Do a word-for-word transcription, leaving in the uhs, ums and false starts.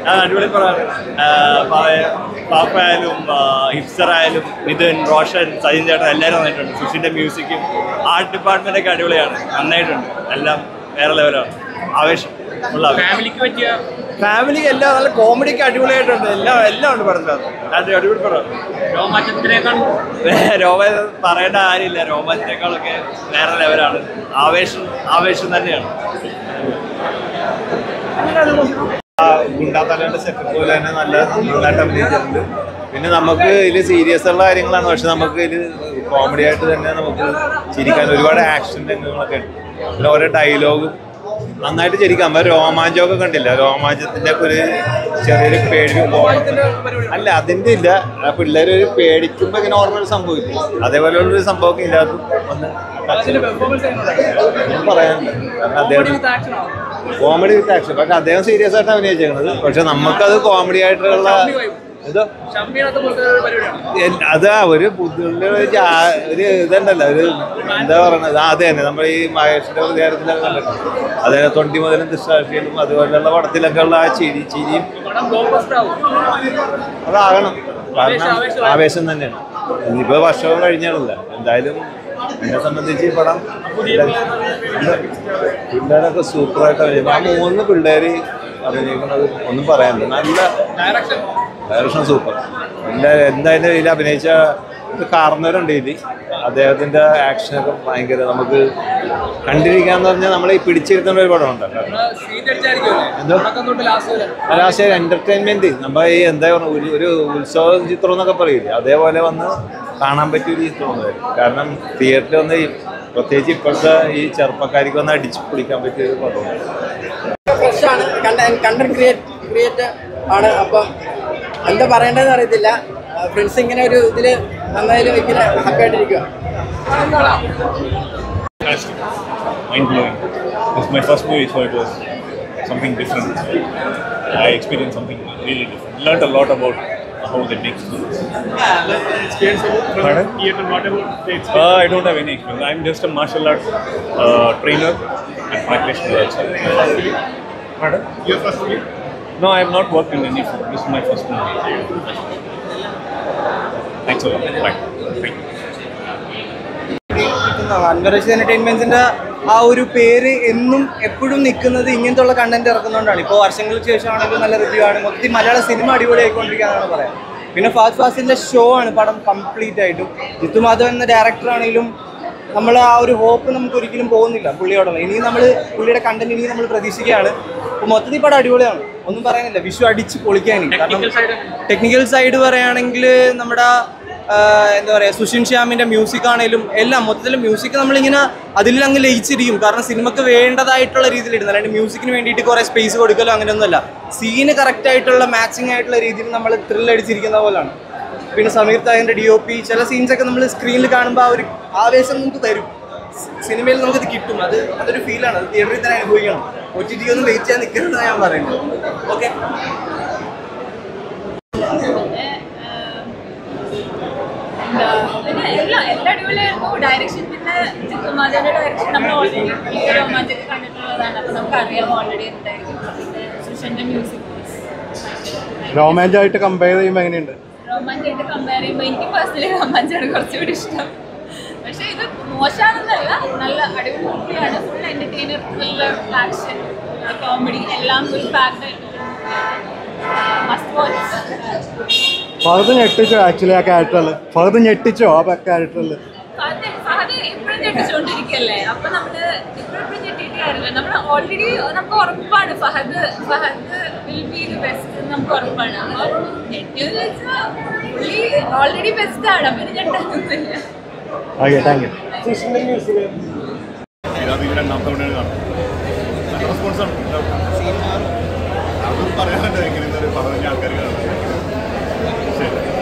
അടിപൊളി പടമാണ്. പാപ്പയായാലും ഹിപ്സർ ആയാലും മിഥുൻ, റോഷൻ, സജിൻ ചേട്ടൻ എല്ലാവരും വന്നിട്ടുണ്ട്. സുഷിൻ്റെ മ്യൂസിക്കും ആർട്ട് ഡിപ്പാർട്ട്മെൻറ്റൊക്കെ അടിപൊളിയാണ്, നന്നായിട്ടുണ്ട്. എല്ലാം വേറെ ലെവലാണ്. ആവേശം ഉള്ള ഫാമിലിക്ക് പറ്റിയ ഫാമിലിക്ക് എല്ലാം നല്ല കോമഡിക്ക് അടിപൊളിയായിട്ടുണ്ട്. എല്ലാം എല്ലാം ഉണ്ട് പടത്തിനകത്ത്. അത് അടിപൊളി പടമാണ്. രോമാഞ്ചത്തിനേക്കാൾ രോമ പറയേണ്ട കാര്യമില്ല, രോമാഞ്ചിനേക്കാളൊക്കെ വേറെ ലെവലാണ്. ആവേശം ആവേശം തന്നെയാണ്. ഗുണ്ടാത്തലയുടെ സെറ്റപ്പ് പോലെ തന്നെ നല്ല നന്നായിട്ട് അഭിനയിച്ചിട്ടുണ്ട്. പിന്നെ നമുക്ക് ഇതിൽ സീരിയസ് ഉള്ള കാര്യങ്ങളാണ്, പക്ഷെ നമുക്ക് ഇതിൽ കോമഡി ആയിട്ട് തന്നെ നമുക്ക് ചിരിക്കാൻ ഒരുപാട് ആക്ഷൻ രംഗങ്ങളൊക്കെ ഉണ്ട്. പിന്നെ ഓരോ ഡയലോഗും നന്നായിട്ട് ചിരിക്കാം. അവർ രോമാഞ്ചമൊക്കെ കണ്ടില്ല, രോമാഞ്ചത്തിൻ്റെ ഒക്കെ ഒരു ചെറിയൊരു പേടി അല്ല അതിൻ്റെ ഇല്ല. ആ പിള്ളേർ ഒരു പേടിക്കുമ്പോൾ ഇങ്ങനെ നോർമൽ സംഭവിക്കും, അതേപോലെയുള്ളൊരു സംഭവമൊക്കെ ഇല്ലാത്ത ഒന്ന് പറയാനില്ല. കാരണം അദ്ദേഹം കോമഡി വിത്ത് ആക്ഷൻ, പക്ഷെ അദ്ദേഹം സീരിയസ് ആയിട്ട് അഭിനയിച്ചേക്കുന്നത്. പക്ഷെ നമുക്കത് കോമഡി ആയിട്ടുള്ള ഇതോ അതാ ഒരു ബുദ്ധിമുട്ട് ഒരു ഇതുണ്ടല്ലോ, ഒരു എന്താ പറയണത്, അത് തന്നെ നമ്മൾ ഈ മഹേഷിന്റെ വിദ്യാർത്ഥിയിലൊക്കെ കണ്ടിട്ടുണ്ട്. അതായത് തൊണ്ടി മുതലും ദൃശ്യാക്ഷിയിലും അതുപോലെയുള്ള പടത്തിലൊക്കെ ഉള്ള ആ ചിരി ചിരിയും അതാകണം. കാരണം ആവേശം തന്നെയാണ്. ഇനിയിപ്പോൾ വർഷവും കഴിഞ്ഞാണല്ല. എന്തായാലും എന്നെ സംബന്ധിച്ച് ഈ പടം പിള്ളേരൊക്കെ സൂപ്പറായിട്ട് അഭിനയിക്കും. ആ മൂന്ന് പിള്ളേര് അഭിനയിക്കുന്നത് ഒന്നും പറയാനില്ല. നല്ല ഡയറക്ഷൻ സൂപ്പർ. എല്ലാ എന്തായാലും ഇതിൽ അഭിനയിച്ച കാർന്നവരുണ്ട് ഇതിൽ. അദ്ദേഹത്തിൻ്റെ ആക്ഷനൊക്കെ ഭയങ്കര നമുക്ക് കണ്ടിരിക്കാന്ന് പറഞ്ഞാൽ നമ്മളെ ഈ പിടിച്ചിരുത്തേണ്ട ഒരു പടം ഉണ്ടല്ലോ. എന്തോ ലാസ്റ്റ് എൻ്റർടൈൻമെൻറ്റ് നമ്മൾ ഈ എന്താ പറയുക ഒരു ഉത്സവ ചിത്രം എന്നൊക്കെ പറയില്ലേ, അതേപോലെ വന്ന് കാണാൻ പറ്റിയൊരു ചിത്രമൊന്നുമായിരുന്നു. കാരണം തിയേറ്ററിൽ വന്ന് പ്രത്യേകിച്ച് ഇപ്പോഴത്തെ ഈ ചെറുപ്പക്കാർക്ക് വന്ന് അടിച്ചു പിടിക്കാൻ പറ്റിയൊരു പടമാണ്. ഫ്രഷാണ്, കണ്ടന്റ് ക്രിയേറ്റ് ക്രിയേറ്റ് ആണ്. അപ്പം എന്താ പറയേണ്ടതെന്ന് അറിയത്തില്ല. ഫ്രണ്ട്സ് ഇങ്ങനെ ഒരു ഇതിൽ നന്നായാലും ഇങ്ങനെ ഹാപ്പി ആയിട്ടിരിക്കുക. Mind blowing. It's my first movie, so it was something different. I experienced something really different. Learned a lot about how they make films. experience about theater, not about the experience. Uh, I don't have any experience. I'm just a martial arts uh, trainer and practitioner also. Pardon? Your first movie? No, I have not worked in any film. This is my first movie. Thanks a lot. Bye. Thank you. അൻവറേഷ് എന്റർടൈൻമെന്റ്സിന്റെ ആ ഒരു പേര് എന്നും എപ്പോഴും നിൽക്കുന്നത് ഇങ്ങനത്തെ ഉള്ള content ഇറക്കുന്നതുകൊണ്ടാണ്. ഇപ്പോൾ വർഷങ്ങൾക്ക് ശേഷമാണെങ്കിലും നല്ല റിവ്യൂ ആണ്. മൊത്തത്തിൽ മലയാള സിനിമ അടിപൊളിയായിക്കൊണ്ടിരിക്കുകയെന്നാണ് പറയാം. പിന്നെ ഫാസ്റ്റ് ഫാസ്റ്റിന്റെ ഷോ ആണ് പടം കംപ്ലീറ്റ് ആയിട്ടും. ജിത്തു മാധവൻ എന്ന ഡയറക്ടറാണെങ്കിലും നമ്മൾ ആ ഒരു ഹോപ്പ് നമുക്ക് ഒരിക്കലും പോകുന്നില്ല പുള്ളിയോടുള്ള. ഇനിയും നമ്മൾ പുള്ളിയുടെ കണ്ടന്റ് ഇനിയും നമ്മൾ പ്രതീക്ഷിക്കുകയാണ്. അപ്പോൾ മൊത്തത്തിൽ പടം അടിപൊളിയാണ്, ഒന്നും പറയാനില്ല. വിഷു അടിച്ച് പൊളിക്കാനും. കാരണം ടെക്നിക്കൽ സൈഡ് പറയുകയാണെങ്കിൽ നമ്മുടെ എന്താ പറയുക, സുഷിൻ ശ്യാമിൻ്റെ മ്യൂസിക് ആണെങ്കിലും എല്ലാം മൊത്തത്തിൽ മ്യൂസിക് നമ്മളിങ്ങനെ അതിൽ അങ്ങ് ലയിച്ചിരിക്കും. കാരണം സിനിമയ്ക്ക് വേണ്ടതായിട്ടുള്ള രീതിയിൽ ഇടുന്നത്, അല്ലാണ്ട് മ്യൂസിക്കിന് വേണ്ടിയിട്ട് കുറേ സ്പേസ് കൊടുക്കലോ അങ്ങനെയൊന്നുമല്ല. സീന് കറക്റ്റായിട്ടുള്ള മാച്ചിങ് ആയിട്ടുള്ള രീതിയിൽ നമ്മൾ ത്രില്ലടിച്ചിരിക്കുന്ന പോലെയാണ്. പിന്നെ സമീർ താഹിറിൻ്റെ ഡി ഒ പി ചില സീൻസൊക്കെ നമ്മൾ സ്ക്രീനിൽ കാണുമ്പോൾ ആ ഒരു ആവേശം നമുക്ക് തരും. സിനിമയിൽ നമുക്കത് കിട്ടും. അത് അതൊരു ഫീലാണ്. അത് തിയേറ്ററിൽ തന്നെ അനുഭവിക്കണം. ഒ ടി ടി ഒന്നും വെയിറ്റ് ചെയ്യാൻ നിൽക്കരുതെന്നാണ് ഞാൻ പറയുന്നത്. ഓക്കെ, പിന്നെ എല്ലാം എല്ലാ അടിപൊളിയായിരുന്നു. ഡയറക്ഷൻ പിന്നെ ജിത്തുമാധവന്റെ ഡയറക്ഷൻ നമ്മൾ ഓൾറെഡി രോമാഞ്ചൊക്കെ കണ്ടിട്ടുള്ളതാണ്. അപ്പോൾ നമുക്കറിയാം ഓൾറെഡി എന്തായിരിക്കും. പിന്നെ സുഷന്റെ മ്യൂസിക് രോമാഞ്ചായിട്ട് കമ്പയർ ചെയ്യുമ്പോൾ എങ്ങനെയുണ്ട്? രോമാഞ്ചായിട്ട് കമ്പയർ ചെയ്യുമ്പോൾ എനിക്ക് പേഴ്സണലി രോമാഞ്ചാണ് കുറച്ചുകൂടി ഇഷ്ടം. പക്ഷേ ഇത് മോശമാണെന്നല്ല, നല്ല അടിപൊളിയാണ്. Full entertainer, thriller, action, comedy എല്ലാം ഒരു പാക്ഡ് മസ്റ്റ് വാച്ച്. ഫഹദ് ഞെട്ടിച്ചോ ആക്ച്വലി ആ ക്യാരക്ടറിൽ? ഫഹദ് ഞെട്ടിച്ചോ ആ ക്യാരക്ടറിൽ? ഫഹദ് എപ്പോഴും ഞെട്ടിച്ചോണ്ടിരിക്കല്ലേ. അപ്പൊ നമ്മള് ഇപ്പോഴും ഞെട്ടിയിട്ടായിരുന്നു. നമ്മൾ ഓൾറെഡി നമുക്ക് ഉറപ്പാണ് Fahadh Fahadh will be the best, നമുക്ക് ഉറപ്പാണ്. അപ്പൊ ഞെട്ടിയെന്ന് വെച്ചാൽ പുള്ളി ഓൾറെഡി ബെസ്റ്റ് ആണ്. അപ്പൊ ഞെട്ടാനൊന്നുമില്ല. Okay, thank you. രണ്ടാമത്തെ തവണയാണ് കാണുന്നത്. നല്ല റെസ്പോൺസാണ്. അത് പറയാൻ ആൾക്കാർ കാണുന്നത്. ശരി.